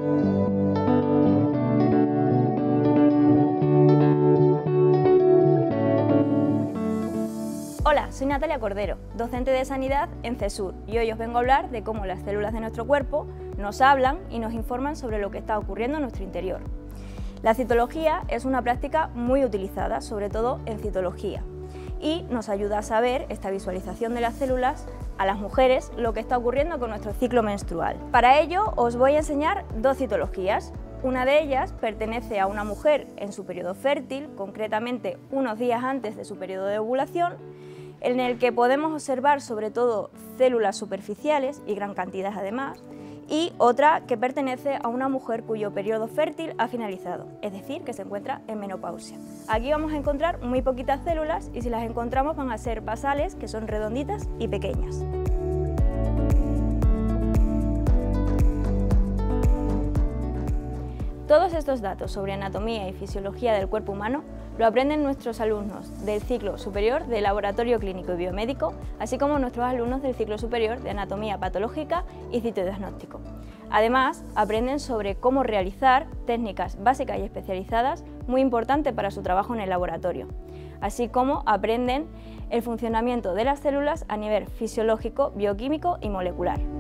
Hola, soy Natalia Cordero, docente de Sanidad en CESUR, y hoy os vengo a hablar de cómo las células de nuestro cuerpo nos hablan y nos informan sobre lo que está ocurriendo en nuestro interior. La citología es una práctica muy utilizada, sobre todo en citología, y nos ayuda a saber esta visualización de las células a las mujeres lo que está ocurriendo con nuestro ciclo menstrual. Para ello os voy a enseñar dos citologías. Una de ellas pertenece a una mujer en su periodo fértil, concretamente unos días antes de su periodo de ovulación, en el que podemos observar sobre todo células superficiales y gran cantidad además, y otra que pertenece a una mujer cuyo periodo fértil ha finalizado, es decir, que se encuentra en menopausia. Aquí vamos a encontrar muy poquitas células y si las encontramos van a ser basales, que son redonditas y pequeñas. Todos estos datos sobre anatomía y fisiología del cuerpo humano lo aprenden nuestros alumnos del ciclo superior de Laboratorio Clínico y Biomédico, así como nuestros alumnos del ciclo superior de Anatomía Patológica y Citodiagnóstico. Además, aprenden sobre cómo realizar técnicas básicas y especializadas muy importantes para su trabajo en el laboratorio, así como aprenden el funcionamiento de las células a nivel fisiológico, bioquímico y molecular.